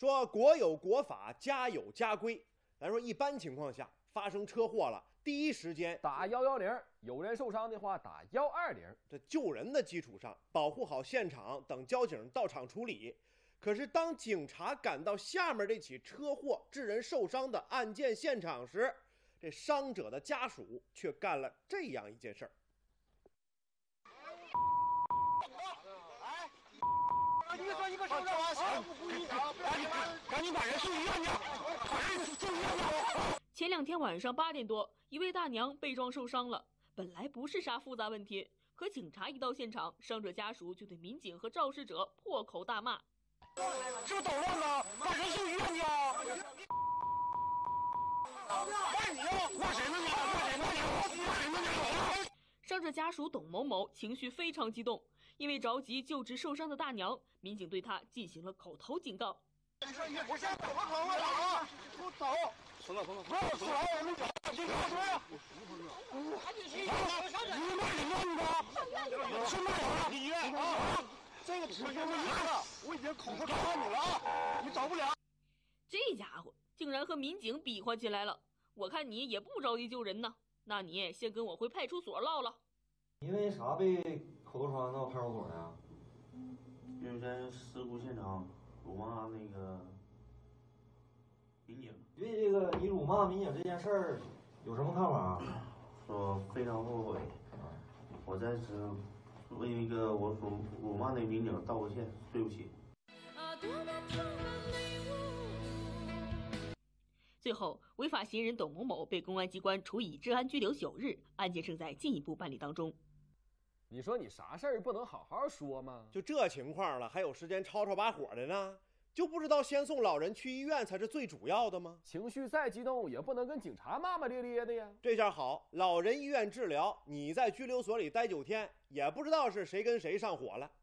说国有国法，家有家规。咱说一般情况下发生车祸了，第一时间打110，有人受伤的话打120。 这救人的基础上，保护好现场，等交警到场处理。可是当警察赶到下面这起车祸致人受伤的案件现场时，这伤者的家属却干了这样一件事儿。 一个受伤赶紧把人送医院去，把人送医院去。 前2天晚上8点多，一位大娘被撞受伤了。本来不是啥复杂问题，可警察一到现场，伤者家属就对民警和肇事者破口大骂：“ 是不是捣乱呢？把人送医院去啊！骂你呀？骂谁呢你？骂谁呢你？骂谁呢你？” 伤者家属董某某情绪非常激动，因为着急救治受伤的大娘，民警对他进行了口头警告。 我先走个口啊！给我走！行了，不要死了，我们走，你给我说呀！你骂人呢？你是骂人？你医院啊！这个时间没了，我已经口头警告你了啊！你走不了。 这家伙竟然和民警比划起来了，我看你也不着急救人呢，那你先跟我回派出所唠唠。 因为啥被口头传到派出所呢？ 因为在事故现场辱骂那个民警。 对这个你辱骂民警这件事儿有什么看法？ 说非常后悔，我在此为那个我所辱骂的民警道个歉，对不起。 最后，违法行人董某某被公安机关处以治安拘留9日，案件正在进一步办理当中。 你说你啥事儿不能好好说吗？ 就这情况了，还有时间吵吵把火的呢？就不知道先送老人去医院才是最主要的吗？ 情绪再激动也不能跟警察骂骂咧咧的呀。 这下好，老人医院治疗，你在拘留所里待9天，也不知道是谁跟谁上火了。